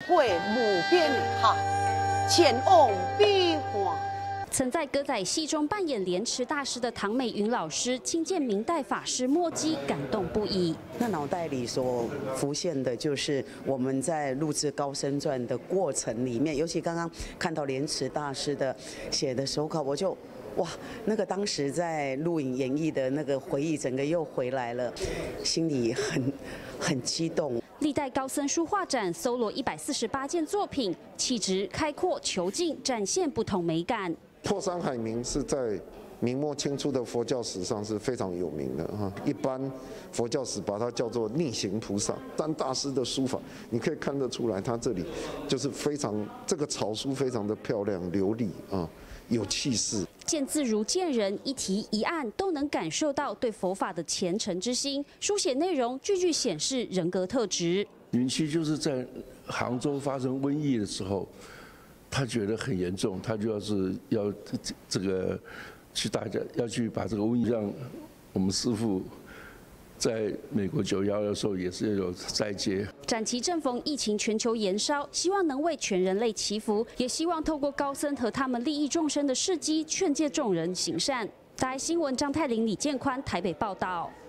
过无边的海，前往悲欢。 曾在歌仔戏中扮演莲池大师的唐美云老师，亲见明代法师墨迹，感动不已。 那脑袋里所浮现的就是我们在录制《高僧传》的过程里面，尤其刚刚看到莲池大师的写的手稿，我就哇，那个当时在录影演绎的那个回忆，整个又回来了，心里很激动。 历代高僧书画展搜罗148件作品，气质开阔遒劲，展现不同美感。 破山海明是在明末清初的佛教史上是非常有名的哈，一般佛教史把它叫做逆行菩萨。三大师的书法，你可以看得出来，他这里就是非常这个草书非常的漂亮流利啊，有气势。 见字如见人，一题一案都能感受到对佛法的虔诚之心，书写内容句句显示人格特质。 云栖就是在杭州发生瘟疫的时候，他觉得很严重，他就要这个去大家要去把这个瘟疫让我们师父。 在美国911的时候也是有斋戒。 展期正逢疫情全球延烧，希望能为全人类祈福，也希望透过高僧和他们利益众生的事迹，劝诫众人行善。大爱新闻张泰玲、李建宽台北报道。